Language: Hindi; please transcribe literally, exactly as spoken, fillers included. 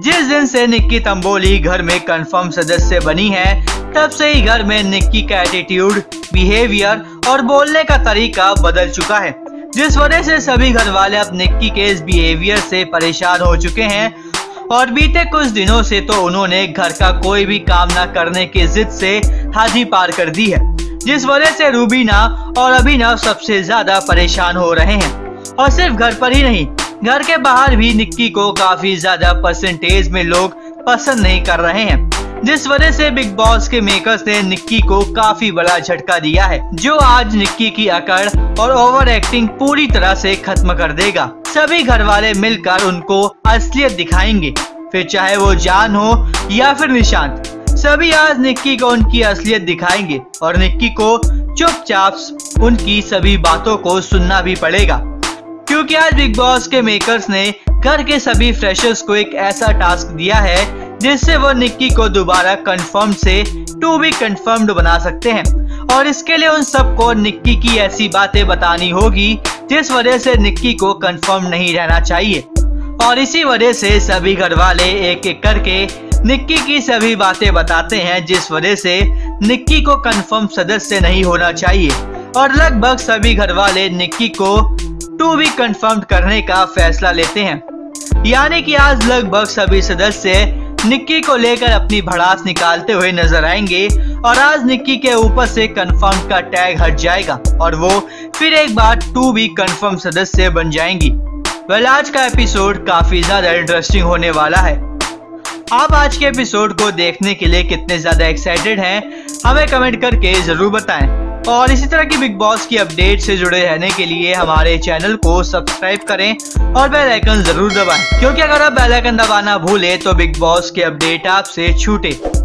जिस दिन से निक्की तंबोली घर में कंफर्म सदस्य बनी है, तब से ही घर में निक्की का एटीट्यूड, बिहेवियर और बोलने का तरीका बदल चुका है, जिस वजह से सभी घर वाले अब निक्की के इस बिहेवियर से परेशान हो चुके हैं। और बीते कुछ दिनों से तो उन्होंने घर का कोई भी काम न करने की जिद से हद ही पार कर दी है, जिस वजह से रूबीना और अभिनव सबसे ज्यादा परेशान हो रहे हैं। और सिर्फ घर पर ही नहीं, घर के बाहर भी निक्की को काफी ज्यादा परसेंटेज में लोग पसंद नहीं कर रहे हैं, जिस वजह से बिग बॉस के मेकर्स ने निक्की को काफी बड़ा झटका दिया है, जो आज निक्की की अकड़ और ओवर एक्टिंग पूरी तरह से खत्म कर देगा। सभी घर वाले मिलकर उनको असलियत दिखाएंगे, फिर चाहे वो जान हो या फिर निशांत, सभी आज निक्की को उनकी असलियत दिखाएंगे और निक्की को चुपचाप उनकी सभी बातों को सुनना भी पड़ेगा, क्योंकि आज बिग बॉस के मेकर्स ने घर के सभी फ्रेशर्स को एक ऐसा टास्क दिया है जिससे वो निक्की को दोबारा कंफर्म से टू बी कंफर्म्ड बना सकते हैं। और इसके लिए उन सबको निक्की की ऐसी बातें बतानी होगी जिस वजह से निक्की को कंफर्म नहीं रहना चाहिए। और इसी वजह से सभी घर वाले एक एक करके निक्की की सभी बातें बताते हैं, जिस वजह से निक्की को कंफर्म सदस्य नहीं होना चाहिए। और लगभग सभी घर वाले निक्की को टू बी कंफर्म करने का फैसला लेते हैं, यानी कि आज लगभग सभी सदस्य निक्की को लेकर अपनी भड़ास निकालते हुए नजर आएंगे। और आज निक्की के ऊपर से कंफर्म का टैग हट जाएगा और वो फिर एक बार टू बी कंफर्म सदस्य बन जाएंगी। वेल, आज का एपिसोड काफी ज्यादा इंटरेस्टिंग होने वाला है। आप आज के एपिसोड को देखने के लिए कितने ज्यादा एक्साइटेड हैं, हमें कमेंट करके जरूर बताएं। और इसी तरह की बिग बॉस की अपडेट से जुड़े रहने के लिए हमारे चैनल को सब्सक्राइब करें और बेल आइकन जरूर दबाएं, क्योंकि अगर आप बेल आइकन दबाना भूले तो बिग बॉस के अपडेट आपसे छूटे।